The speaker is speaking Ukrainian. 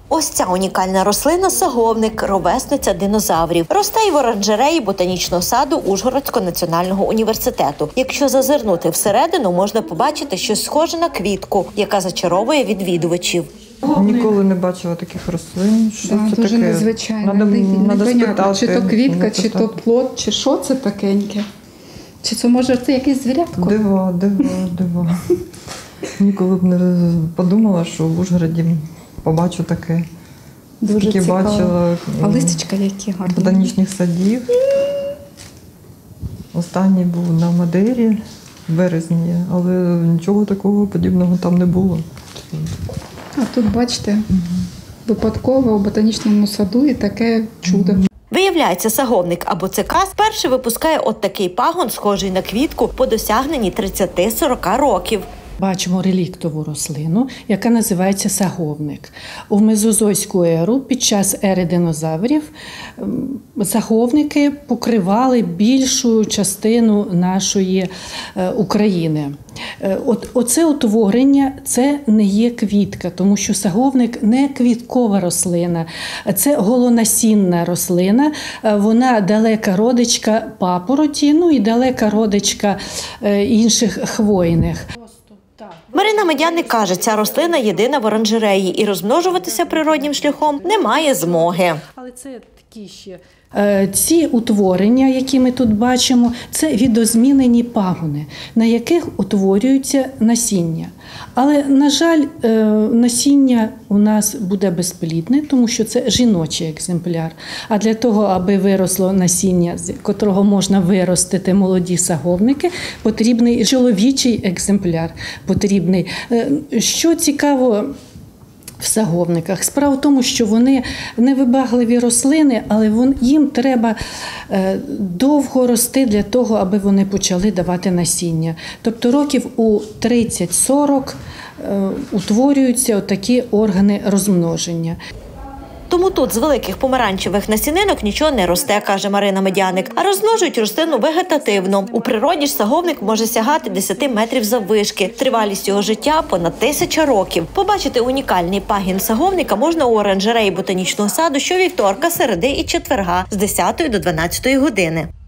Ось ця унікальна рослина – саговник, ровесниця динозаврів. Росте й в оранжереї ботанічного саду Ужгородського національного університету. Якщо зазирнути всередину, можна побачити щось схоже на квітку, яка зачаровує відвідувачів. Ніколи не бачила таких рослин. Що це дуже таке? незвичайно. Надо Непонятно, чи то квітка, спитати. чи то плод, чи що це такеньке. Чи це, може, це якесь звірятко? Дива. Ніколи б не подумала, що в Ужгороді побачу таке. Дуже Скільки цікаво. бачила А листячка які гарні. ботанічних садів. Останній був на Мадейрі в березні, але нічого такого подібного там не було. А тут, бачите, випадково у ботанічному саду і таке чудо. Виявляється, саговник або цикас вперше випускає от такий пагон, схожий на квітку, по досягненні 30-40 років. Бачимо реліктову рослину, яка називається саговник. У мезозойську еру, під час ери динозаврів, саговники покривали більшу частину нашої України. Оце утворення – це не є квітка, тому що саговник не квіткова рослина, це голонасінна рослина, вона далека родичка папороті, ну і далека родичка інших хвойних. Марина Медяник каже, ця рослина єдина в оранжереї і розмножуватися природнім шляхом не має змоги. Але це такі ще... Ці утворення, які ми тут бачимо, це відозмінені пагони, на яких утворюються насіння. Але, на жаль, насіння у нас буде безплідне, тому що це жіночий екземпляр. А для того, аби виросло насіння, з котрого можна виростити молоді саговники, потрібний чоловічий екземпляр. Що цікаво в саговниках? Справа в тому, що вони невибагливі рослини, але їм треба довго рости для того, аби вони почали давати насіння. Тобто років у 30-40 утворюються такі органи розмноження. Тому тут з великих помаранчевих насінинок нічого не росте, каже Марина Медяник, а розмножують рослину вегетативно. У природі ж саговник може сягати 10 метрів заввишки. Тривалість його життя – понад 1000 років. Побачити унікальний пагін саговника можна у оранжереї ботанічного саду щовівторка, середи і четверга з 10 до 12 години.